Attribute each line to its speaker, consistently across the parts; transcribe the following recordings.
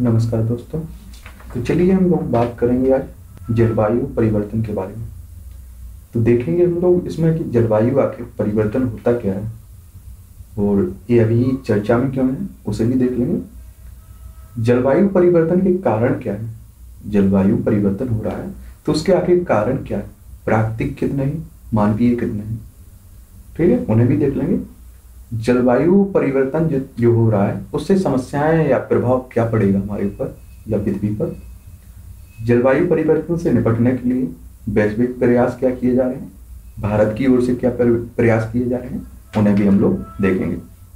Speaker 1: नमस्कार दोस्तों। तो चलिए हम लोग बात करेंगे आज जलवायु परिवर्तन के बारे में। तो देखेंगे हम लोग इसमें कि जलवायु आखिर परिवर्तन होता क्या है और ये अभी चर्चा में क्यों है, उसे भी देख लेंगे। जलवायु परिवर्तन के कारण क्या है, जलवायु परिवर्तन हो रहा है तो उसके आखिर कारण क्या है, प्राकृतिक कितने हैं, मानवीय कितने हैं, ठीक है, उन्हें भी देख लेंगे। जलवायु परिवर्तन जो हो रहा है उससे समस्याएं या प्रभाव क्या पड़ेगा हमारे ऊपर या पृथ्वी पर। जलवायु परिवर्तन से निपटने के लिए वैश्विक प्रयास क्या किए जा रहे हैं, भारत की ओर से क्या प्रयास किए जा रहे हैं, उन्हें भी हम लोग देखेंगे।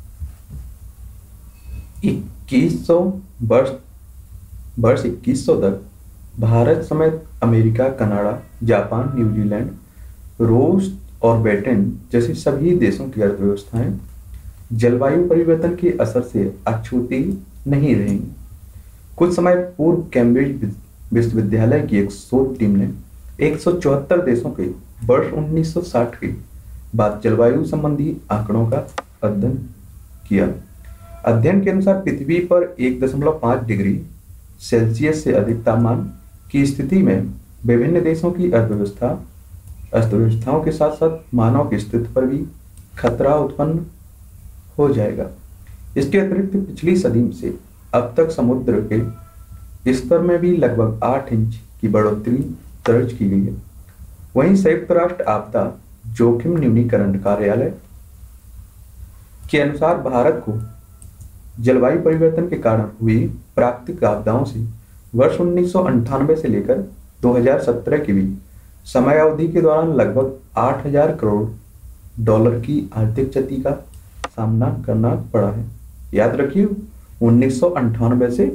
Speaker 1: 2100 वर्ष वर्ष 2100 तक भारत समेत अमेरिका, कनाडा, जापान, न्यूजीलैंड, रूस और ब्रिटेन जैसे सभी देशों की अर्थव्यवस्थाएं जलवायु परिवर्तन के असर से अछूती नहीं रहेंगी। कुछ समय पूर्व कैम्ब्रिज विश्वविद्यालय की एक शोध टीम ने 174 देशों के वर्ष 1960 के बाद जलवायु संबंधी आंकड़ों का अध्ययन किया। अध्ययन के अनुसार पृथ्वी पर 1.5 डिग्री सेल्सियस से अधिक तापमान की स्थिति में विभिन्न देशों की अर्थव्यवस्थाओं के साथ साथ मानव के अस्तित्व पर भी खतरा उत्पन्न हो जाएगा। इसके अतिरिक्त पिछली सदी से अब तक समुद्र के स्तर में भी लगभग 8 इंच की बढ़ोतरी दर्ज की गई है। वहीं संयुक्त राष्ट्र आपदा जोखिम न्यूनीकरण कार्यालय के अनुसार भारत को जलवायु परिवर्तन के कारण हुई प्राकृतिक आपदाओं से वर्ष 1998 से लेकर 2017 के बीच समय अवधि के दौरान लगभग 8,000 करोड़ डॉलर की आर्थिक क्षति का सामना करना पड़ा है। याद रखिए 1998 से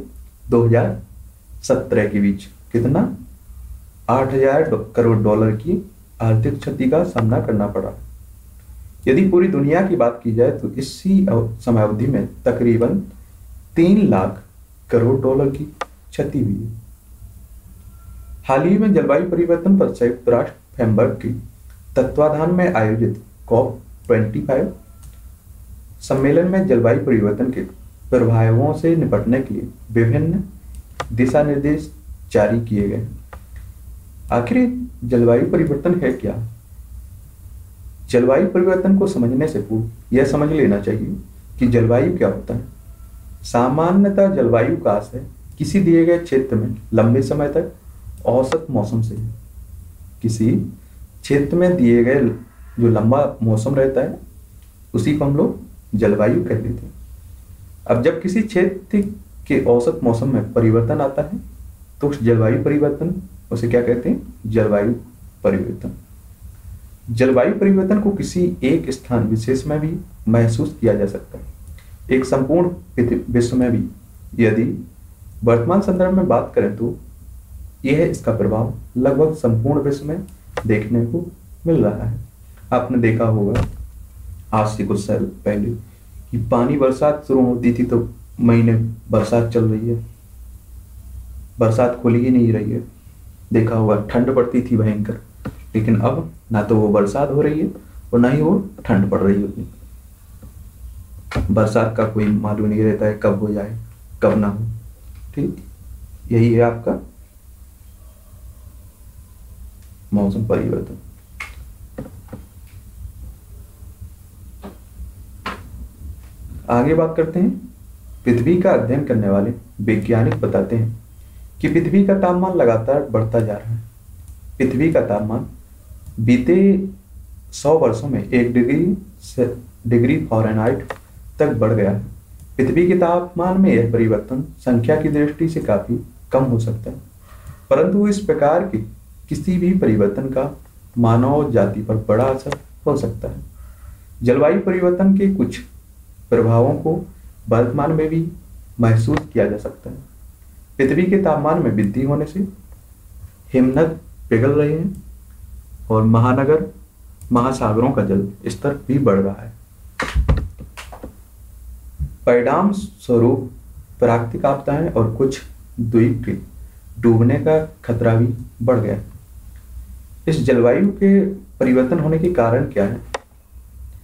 Speaker 1: 2017 के बीच कितना, 8,000 करोड़ डॉलर की आर्थिक क्षति का सामना करना पड़ा। यदि पूरी दुनिया की बात की जाए तो इसी समय अवधि में तकरीबन 3 लाख करोड़ डॉलर की क्षति हुई है। हाल ही में जलवायु परिवर्तन पर संयुक्त राष्ट्र फ्रेमवर्क के तत्वाधान में आयोजित COP25 सम्मेलन में जलवायु परिवर्तन के प्रभावों से निपटने के लिए विभिन्न दिशा निर्देश जारी किए गए। आखिर जलवायु परिवर्तन है क्या? जलवायु परिवर्तन को समझने से पूर्व यह समझ लेना चाहिए कि जलवायु क्या होता है। सामान्यतः जलवायु का आशय किसी दिए गए क्षेत्र में लंबे समय तक औसत मौसम से, किसी क्षेत्र में दिए गए जो लंबा मौसम रहता है उसी को हम लोग जलवायु कह लेते हैं। अब जब किसी क्षेत्र के औसत मौसम में परिवर्तन आता है तो उस जलवायु परिवर्तन, उसे क्या कहते हैं, जलवायु परिवर्तन। जलवायु परिवर्तन को किसी एक स्थान विशेष में भी महसूस किया जा सकता है, एक संपूर्ण विश्व में भी। यदि वर्तमान संदर्भ में बात करें तो यह इसका प्रभाव लगभग संपूर्ण विश्व में देखने को मिल रहा है। आपने देखा होगा आज से कुछ साल पहले कि पानी बरसात शुरू होती थी तो महीने बरसात चल रही है, बरसात खुल ही नहीं रही है। देखा होगा ठंड पड़ती थी भयंकर, लेकिन अब ना तो वो बरसात हो रही है और ना ही वो ठंड पड़ रही होती। बरसात का कोई मालूम नहीं रहता है कब हो जाए कब ना हो। ठीक, यही है आपका मौसम परिवर्तन। आगे बात करते हैं। पृथ्वी का अध्ययन करने वाले वैज्ञानिक बताते हैं कि पृथ्वी का तापमान लगातार बढ़ता जा रहा है। पृथ्वी का तापमान बीते 100 वर्षों में 1 डिग्री फ़ारेनहाइट तक बढ़ गया है। पृथ्वी के तापमान में यह परिवर्तन संख्या की दृष्टि से काफी कम हो सकता है, परंतु इस प्रकार के किसी भी परिवर्तन का मानव जाति पर बड़ा असर हो सकता है। जलवायु परिवर्तन के कुछ प्रभावों को वर्तमान में भी महसूस किया जा सकता है। पृथ्वी के तापमान में वृद्धि होने से हिमनद पिघल रहे हैं और महासागरों का जल स्तर भी बढ़ रहा है। परिणाम स्वरूप प्राकृतिक आपदाएं और कुछ द्वीप के डूबने का खतरा भी बढ़ गया। इस जलवायु के परिवर्तन होने के कारण क्या है?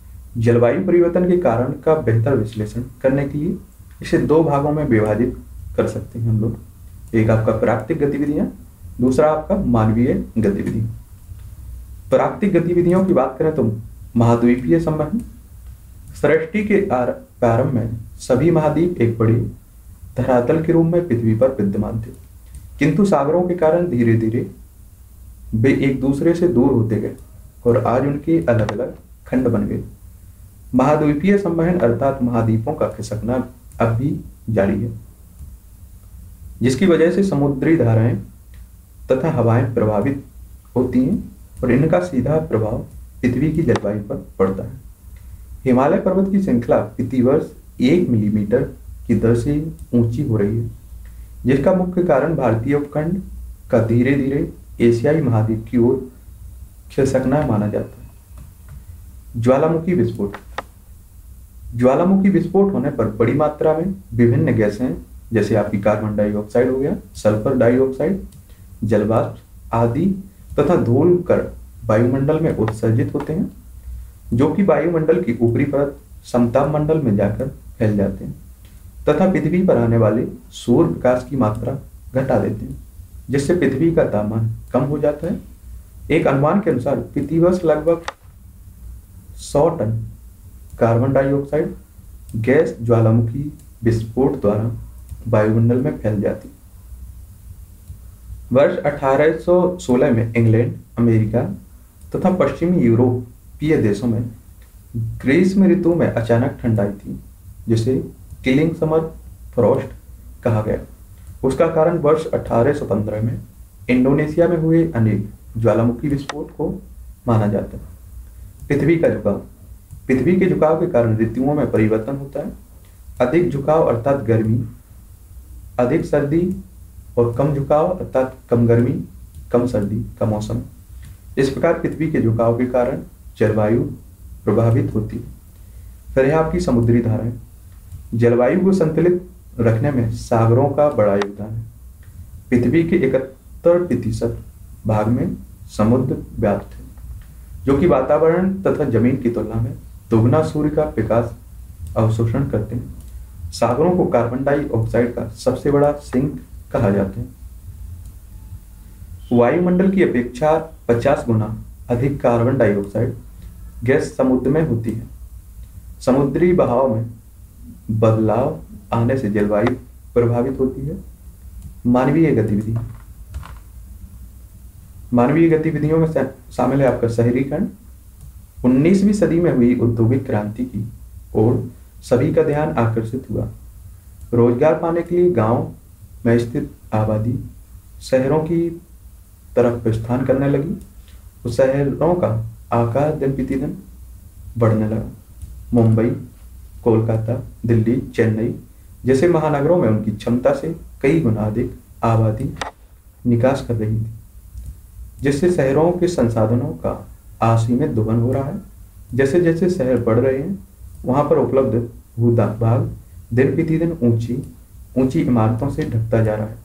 Speaker 1: जलवायु परिवर्तन के कारण का बेहतर विश्लेषण करने के लिए इसे 2 भागों में विभाजित कर सकते हैं हम लोग। एक आपका प्राकृतिक गतिविधियां, दूसरा आपका मानवीय गतिविधि। प्राकृतिक गतिविधियों की बात करें तो महाद्वीपीय संवहन। सृष्टि के प्रारंभ में सभी महाद्वीप एक बड़े धरातल के रूप में पृथ्वी पर विद्यमान थे, किंतु सागरों के कारण धीरे धीरे वे एक दूसरे से दूर होते गए और आज उनके अलग अलग खंड बन गए। महाद्वीपीय संवहन अर्थात महाद्वीपों का खिसकना अब भी जारी है, जिसकी वजह से समुद्री धाराएं तथा हवाएं प्रभावित होती हैं और इनका सीधा प्रभाव पृथ्वी की जलवायु पर पड़ता है। हिमालय पर्वत की श्रृंखला प्रतिवर्ष 1 मिलीमीटर की दर से ऊंची हो रही है, जिसका मुख्य कारण भारतीय उपखंड का धीरे धीरे एशियाई महाद्वीप की ओर खिसकना माना जाता है। ज्वालामुखी विस्फोट। ज्वालामुखी विस्फोट होने पर बड़ी मात्रा में विभिन्न गैसें जैसे आपकी कार्बन डाइऑक्साइड हो गया, सल्फर डाइऑक्साइड, जलवाष्प आदि तथा धूल कण वायुमंडल में उत्सर्जित होते हैं, जो कि वायुमंडल की ऊपरी परत समताप मंडल में जाकर फैल जाते हैं तथा पृथ्वी पर आने वाले सूर्य प्रकाश की मात्रा घटा देते हैं, जिससे पृथ्वी का तापमान कम हो जाता है। एक अनुमान के अनुसार प्रतिवर्ष लगभग 100 टन कार्बन डाइऑक्साइड गैस ज्वालामुखी विस्फोट द्वारा वायुमंडल में फैल जाती है। वर्ष 1816 में इंग्लैंड, अमेरिका तथा पश्चिमी यूरोपीय देशों में ग्रीष्म ऋतु में अचानक ठंड आई थी, जिसे किलिंग समर फ्रॉस्ट कहा गया। उसका कारण वर्ष 1815 में इंडोनेशिया में हुए अनेक ज्वालामुखी विस्फोट को माना जाता है। पृथ्वी का झुकाव। पृथ्वी के झुकाव के कारण ऋतुओं में परिवर्तन होता है। अधिक झुकाव अर्थात गर्मी, अधिक सर्दी और कम झुकाव अर्थात कम गर्मी, कम सर्दी का मौसम। इस प्रकार पृथ्वी के झुकाव के कारण जलवायु प्रभावित होती है। फिर है आपकी समुद्री धाराएं। जलवायु को संतुलित रखने में सागरों का बड़ा योगदान है। पृथ्वी के 71% भाग में समुद्र व्याप्त है, जो कि वातावरण तथा जमीन की तुलना में दोगुना सूर्य का प्रकाश अवशोषण करते हैं। सागरों को कार्बन डाइऑक्साइड का सबसे बड़ा सिंक कहा जाता है। वायुमंडल की अपेक्षा 50 गुना अधिक कार्बन डाइऑक्साइड गैस समुद्र में होती है। समुद्री बहाव में बदलाव आने से जलवायु प्रभावित होती है। मानवीय गतिविधि। मानवीय गतिविधियों में शामिल है आपका शहरीकरण। 19वीं सदी में हुई औद्योगिक क्रांति की ओर सभी का ध्यान आकर्षित हुआ। रोजगार पाने के लिए गांव में स्थित आबादी शहरों की तरफ प्रस्थान करने लगी। उस शहरों का आकार दिन प्रतिदिन बढ़ने लगा। मुंबई, कोलकाता, दिल्ली, चेन्नई जैसे महानगरों में उनकी क्षमता से कई गुना अधिक आबादी निकास कर रही थी, जिससे शहरों के संसाधनों का असीमित दोहन हो रहा है। जैसे जैसे शहर बढ़ रहे हैं, वहां पर उपलब्ध भूभाग दिन प्रतिदिन ऊंची ऊंची इमारतों से ढकता जा रहा है,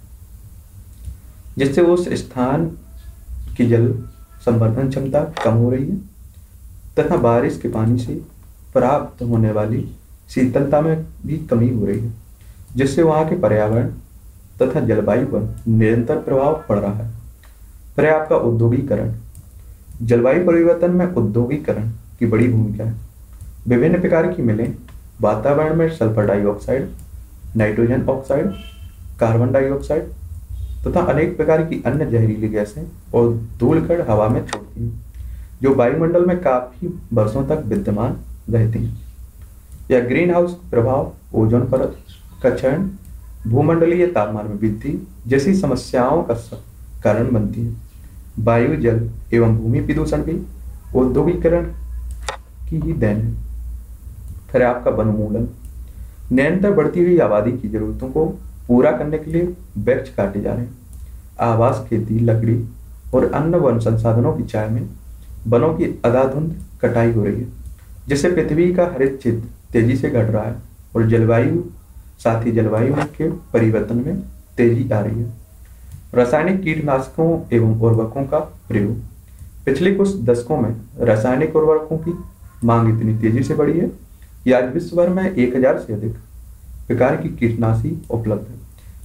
Speaker 1: जिससे उस स्थान की जल संवर्धन क्षमता कम हो रही है तथा बारिश के पानी से प्राप्त होने वाली शीतलता में भी कमी हो रही है, जिससे वहां के पर्यावरण तथा जलवायु पर निरंतर प्रभाव पड़ रहा है। फिर है आपका औद्योगिकरण। जलवायु परिवर्तन में औद्योगिकरण की बड़ी भूमिका है। विभिन्न प्रकार की मिलें वातावरण में sulphur dioxide, nitrogen oxide, carbon dioxide तथा अनेक प्रकार की अन्य जहरीली गैसें और धूल कण हवा में छोड़ती हैं, जो वायुमंडल में काफी वर्षों तक विद्यमान रहती हैं। यह ग्रीन हाउस प्रभाव, ओजोन परत का क्षरण, भूमंडलीय तापमान में वृद्धि जैसी समस्याओं का कारण बनती है। वायु, जल एवं भूमि प्रदूषण भी औद्योगिकरण की ही देन है। फिर आपका वनोन्मूलन। निरंतर बढ़ती हुई आबादी की जरूरतों को पूरा करने के लिए वृक्ष काटे जा रहे हैं। आवास, खेती, लकड़ी और अन्य वन संसाधनों की चाह में वनों की अंधाधुंध कटाई हो रही है, जिससे पृथ्वी का हरित क्षेत्र तेजी से घट रहा है और साथ ही जलवायु के परिवर्तन में तेजी आ रही है। रासायनिक कीटनाशकों एवं उर्वरकों का प्रयोग। पिछले कुछ दशकों में रासायनिक उर्वरकों की मांग इतनी तेजी से बढ़ी है कि आज विश्व भर में 1000 से अधिक प्रकार की कीटनाशी उपलब्ध है,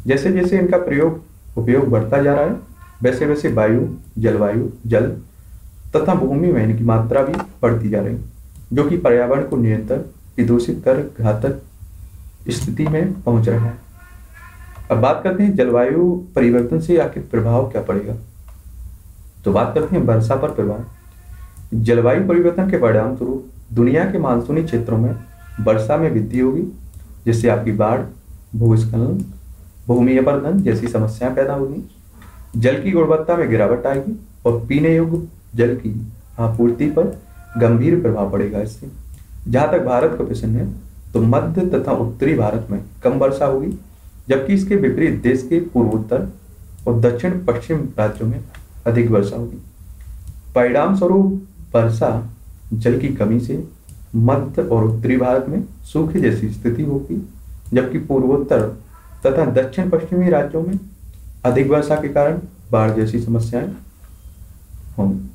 Speaker 1: जैसे जैसे इनका उपयोग बढ़ता जा रहा है, वैसे वैसे वायु, जलवायु, जल तथा भूमि में इनकी मात्रा भी बढ़ती जा रही है, जो कि पर्यावरण को निरंतर प्रदूषित कर घातक स्थिति में पहुंच रहा है। अब बात करते हैं जलवायु परिवर्तन से आखिर प्रभाव क्या पड़ेगा। तो बात करते हैं वर्षा पर प्रभाव। जलवायु परिवर्तन के परिणाम स्वरूप दुनिया के मानसूनी क्षेत्रों में वर्षा में वृद्धि होगी, जिससे आपकी बाढ़, भूस्खलन, भूमि अपरदन जैसी समस्याएं पैदा होगी। जल की गुणवत्ता में गिरावट आएगी और पीने योग्य जल की आपूर्ति पर गंभीर प्रभाव पड़ेगा इससे। जहां तक भारत को पसंद है तो मध्य तथा उत्तरी भारत में कम वर्षा होगी, जबकि इसके विपरीत देश के पूर्वोत्तर और दक्षिण पश्चिम राज्यों में अधिक वर्षा होगी। परिणाम स्वरूप वर्षा जल की कमी से मध्य और उत्तरी भारत में सूखे जैसी स्थिति होगी, जबकि पूर्वोत्तर तथा दक्षिण पश्चिमी राज्यों में अधिक वर्षा के कारण बाढ़ जैसी समस्याएं होंगी।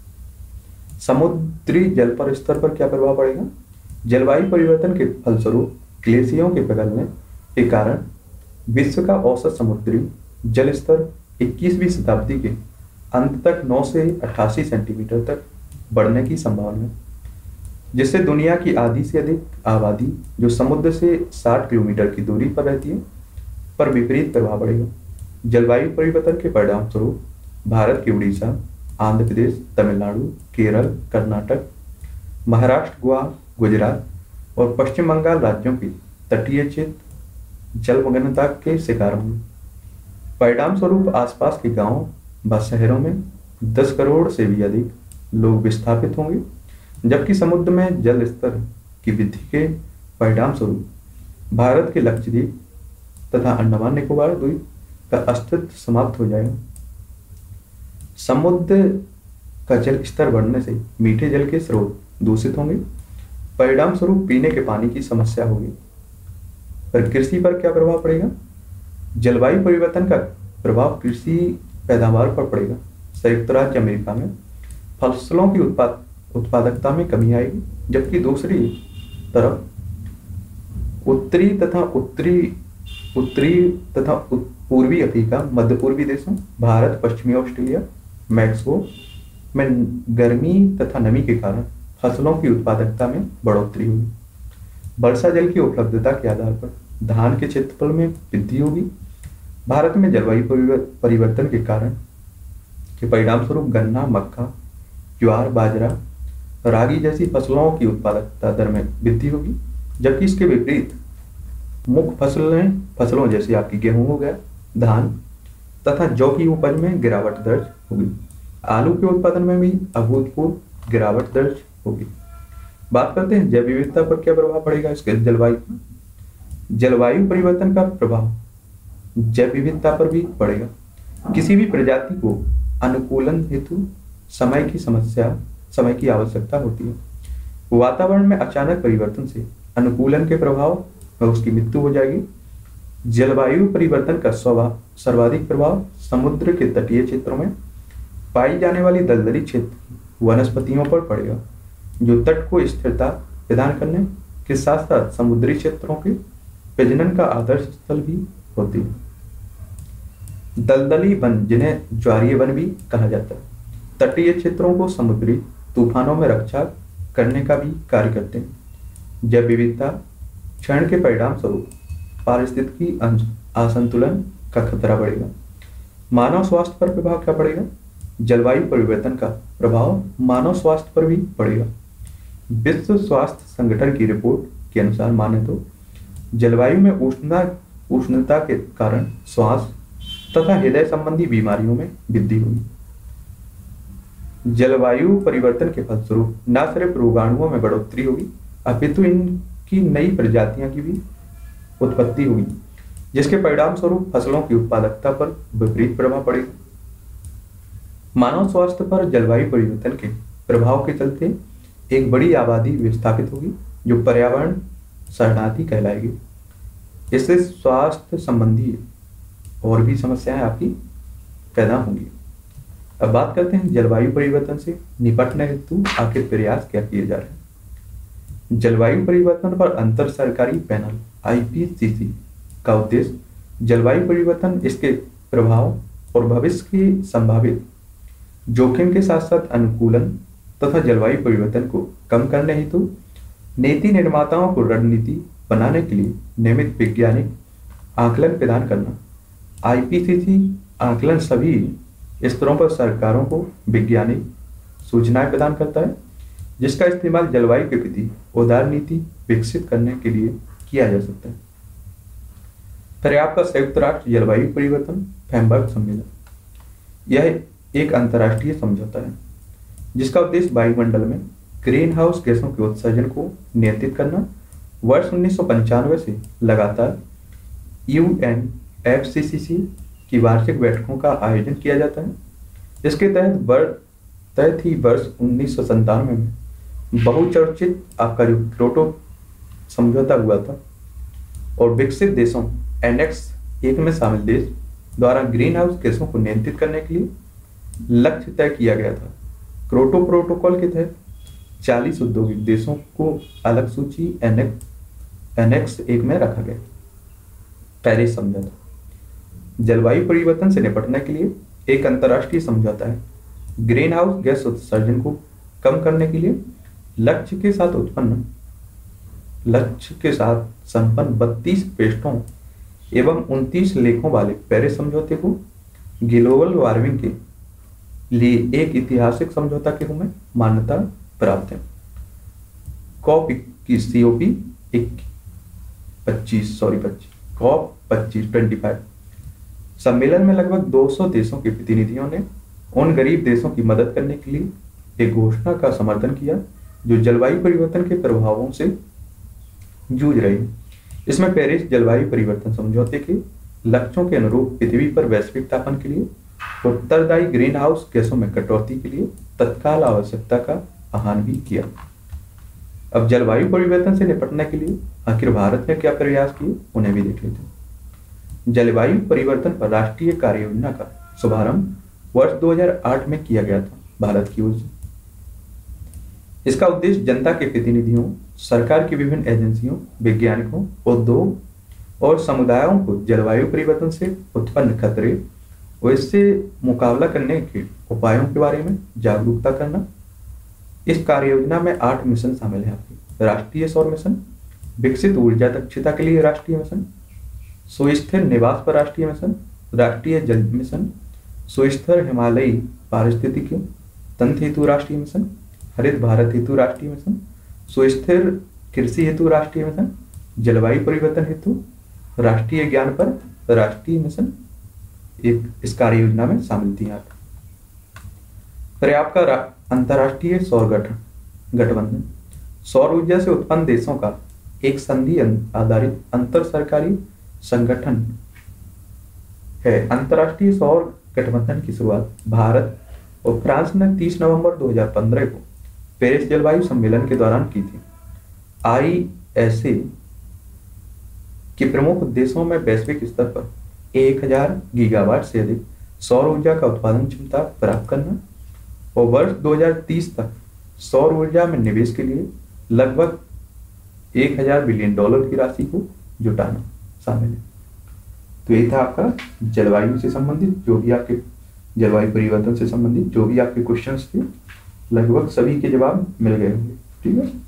Speaker 1: समुद्री जल पर स्तर पर क्या प्रभाव पड़ेगा। जलवायु परिवर्तन के फलस्वरूप ग्लेशियरों के पिघलने के कारण विश्व का औसत समुद्री जल स्तर 21वीं शताब्दी के अंत तक 9 से 88 सेंटीमीटर तक बढ़ने की संभावना है, जिससे दुनिया की आधी से अधिक आबादी जो समुद्र से 60 किलोमीटर की दूरी पर रहती है पर विपरीत प्रभाव पड़ेगा। जलवायु परिवर्तन के परिणाम स्वरूप भारत के उड़ीसा, आंध्र प्रदेश, तमिलनाडु, केरल, कर्नाटक, महाराष्ट्र, गोवा, गुजरात और पश्चिम बंगाल राज्यों की तटीय क्षेत्र जलमग्नता के शिकार होंगे। परिणाम स्वरूप आसपास के गांवों व शहरों में 10 करोड़ से भी अधिक लोग विस्थापित होंगे, जबकि समुद्र में जल स्तर की वृद्धि के परिणाम स्वरूप भारत के लक्षद्वीप तथा अंडमान निकोबार द्वीप का अस्तित्व समाप्त हो जाएगा। समुद्र का जल स्तर बढ़ने से मीठे जल के स्रोत दूषित होंगे। परिणाम स्वरूप पीने के पानी की समस्या होगी। पर कृषि पर क्या प्रभाव पड़ेगा। जलवायु परिवर्तन का प्रभाव कृषि पैदावार पर पड़ेगा। संयुक्त राज्य अमेरिका में फसलों की उत्पादकता में कमी आएगी, जबकि दूसरी तरफ उत्तरी तथा पूर्वी अफ्रीका, मध्य पूर्वी देशों, भारत, पश्चिमी ऑस्ट्रेलिया, मैक्सिको में गर्मी तथा नमी के कारण फसलों की उत्पादकता में बढ़ोतरी होगी। वर्षा जल की उपलब्धता के आधार पर धान के क्षेत्रफल में वृद्धि होगी। भारत में जलवायु परिवर्तन के कारण के परिणाम स्वरूप गन्ना, मक्का, ज्वार, बाजरा, रागी जैसी फसलों की उत्पादकता दर में वृद्धि होगी, जबकि इसके विपरीत मुख्य फसलों जैसे आपकी गेहूं हो गया, धान तथा जौ की उपज में गिरावट दर्ज होगी। आलू के उत्पादन में भी अभूतपूर्व गिरावट दर्ज होगी। बात करते हैं जैव विविधता पर क्या प्रभाव पड़ेगा इसके जलवायु का। जलवायु परिवर्तन का प्रभाव जैव विविधता पर भी पड़ेगा। किसी भी प्रजाति को अनुकूलन हेतु समय की आवश्यकता होती है। वातावरण में अचानक परिवर्तन से अनुकूलन के प्रभाव में उसकी मृत्यु हो जाएगी। जलवायु परिवर्तन का सर्वाधिक प्रभाव समुद्र के तटीय क्षेत्रों में पाई जाने वाली दलदली क्षेत्र वनस्पतियों पर पड़ेगा, जो तट को स्थिरता प्रदान करने के साथ साथ समुद्री क्षेत्रों के प्रजनन का आदर्श स्थल भी होती है। दलदली वन, जिन्हें ज्वारीय वन भी कहा जाता है, तटीय क्षेत्रों को समुद्री तूफानों में रक्षा करने का भी कार्य करते हैं। जैव विविधता क्षरण के परिणाम स्वरूप पारिस्थितिकी असंतुलन का खतरा बढ़ेगा। मानव स्वास्थ्य पर प्रभाव क्या पड़ेगा। जलवायु परिवर्तन का प्रभाव मानव स्वास्थ्य पर भी पड़ेगा। विश्व स्वास्थ्य संगठन की रिपोर्ट के अनुसार माने तो जलवायु में उष्णता के कारण श्वास तथा हृदय संबंधी बीमारियों में वृद्धि हुई। जलवायु परिवर्तन के फलस्वरूप न सिर्फ रोगाणुओं में बढ़ोतरी होगी, अपितु इनकी नई प्रजातियां की भी उत्पत्ति हुई, जिसके परिणाम स्वरूप फसलों की उत्पादकता पर विपरीत प्रभाव पड़ेगा। मानव स्वास्थ्य पर जलवायु परिवर्तन के प्रभाव के चलते एक बड़ी आबादी विस्थापित होगी, जो पर्यावरण शरणार्थी कहलाएगी। इससे स्वास्थ्य संबंधी और भी समस्याएं आपकी पैदा होंगी। अब बात करते हैं जलवायु परिवर्तन से निपटने हेतु आखिर प्रयास क्या किए जा रहे हैं। जलवायु परिवर्तन पर अंतर सरकारी पैनल IPCC का उद्देश्य जलवायु परिवर्तन, इसके प्रभाव और भविष्य की संभावित जोखिम के साथ साथ अनुकूलन तथा जलवायु परिवर्तन को कम करने हेतु नीति निर्माताओं को रणनीति बनाने के लिए नियमित वैज्ञानिक आकलन प्रदान करना। आईपीसीसी आकलन सभी स्तरों पर सरकारों को वैज्ञानिक सूचनाएं प्रदान करता है, जिसका इस्तेमाल जलवायु के प्रति उदार नीति विकसित करने के लिए किया जा सकता है। फिर आपका संयुक्त राष्ट्र जलवायु परिवर्तन फ्रेमवर्क सम्मेलन, यह एक अंतर्राष्ट्रीय समझौता है जिसका उद्देश्य वायुमंडल में ग्रीन हाउस गैसों के उत्सर्जन को नियंत्रित करना। वर्ष 1995 से लगातार UNFCCC की वार्षिक बैठकों का आयोजन किया जाता है। इसके तहत ही वर्ष 1997 में बहुचर्चित आपका जो क्योटो समझौता हुआ था और विकसित देशों एनेक्स 1 में शामिल देश द्वारा ग्रीन हाउस गैसों को नियंत्रित करने के लिए लक्ष्य तय किया गया था। क्योटो प्रोटोकॉल के तहत 40 औद्योगिक देशों को अलग सूची एनेक्स 1 में रखा गया। पेरिस समझौता जलवायु परिवर्तन से निपटने के लिए एक अंतर्राष्ट्रीय समझौता है। ग्रीन हाउस गैस उत्सर्जन को कम करने के लिए लक्ष्य के साथ संपन्न 32 पृष्ठों एवं 29 लेखों वाले पेरिस समझौते को ग्लोबल वार्मिंग के लिए एक ऐतिहासिक समझौता के रूप में मान्यता प्राप्त है। कॉप 25 सम्मेलन में लगभग 200 देशों के प्रतिनिधियों ने उन गरीब देशों की मदद करने के लिए एक घोषणा का समर्थन किया जो जलवायु परिवर्तन के प्रभावों से जूझ रहे हैं। इसमें पेरिस जलवायु परिवर्तन समझौते के लक्ष्यों के अनुरूप पृथ्वी पर वैश्विक तापमान के लिए उत्तरदायी ग्रीन हाउस गैसों में कटौती के लिए तत्काल आवश्यकता का आह्वान भी किया। अब जलवायु परिवर्तन से निपटने के लिए आखिर भारत ने क्या प्रयास किए उन्हें भी देख लेते हैं। जलवायु परिवर्तन पर राष्ट्रीय कार्य योजना का शुभारंभ वर्ष 2008 में किया गया था भारत की ओर से। इसका उद्देश्य जनता के प्रतिनिधियों, सरकार की विभिन्न एजेंसियों, वैज्ञानिकों, उद्योग और समुदायों को जलवायु परिवर्तन से उत्पन्न खतरे और इससे मुकाबला करने के उपायों के बारे में जागरूकता करना। इस कार्य योजना में 8 मिशन शामिल हैं आपके। राष्ट्रीय सौर मिशन, विकसित ऊर्जा दक्षता के लिए राष्ट्रीय मिशन, सुस्थिर निवास पर राष्ट्रीय मिशन, राष्ट्रीय जल मिशन, सुस्थिर हिमालयी पारिस्थितिकी तंत्र हेतु राष्ट्रीय मिशन, हरित भारत हेतु राष्ट्रीय मिशन, सुस्थिर कृषि हेतु राष्ट्रीय मिशन, जलवायु परिवर्तन हेतु राष्ट्रीय ज्ञान पर राष्ट्रीय मिशन एक इस कार्य योजना में शामिल थी। फिर आपका अंतर्राष्ट्रीय सौर गठबंधन सौर ऊर्जा से उत्पन्न देशों का एक संधि आधारित अंतर सरकारी संगठन है। अंतर्राष्ट्रीय सौर गठबंधन की शुरुआत भारत और फ्रांस ने 30 नवंबर 2015 को पेरिस जलवायु सम्मेलन के दौरान की थी। ISA के प्रमुख देशों में वैश्विक स्तर पर 1000 गीगावाट से अधिक सौर ऊर्जा का उत्पादन क्षमता प्राप्त करना और वर्ष 2030 तक सौर ऊर्जा में निवेश के लिए लगभग $1000 बिलियन की राशि को जुटाना शामिल है। तो ये था आपका जलवायु से संबंधित जो भी आपके जलवायु परिवर्तन से संबंधित जो भी आपके क्वेश्चंस थे, लगभग सभी के जवाब मिल गए होंगे। ठीक है।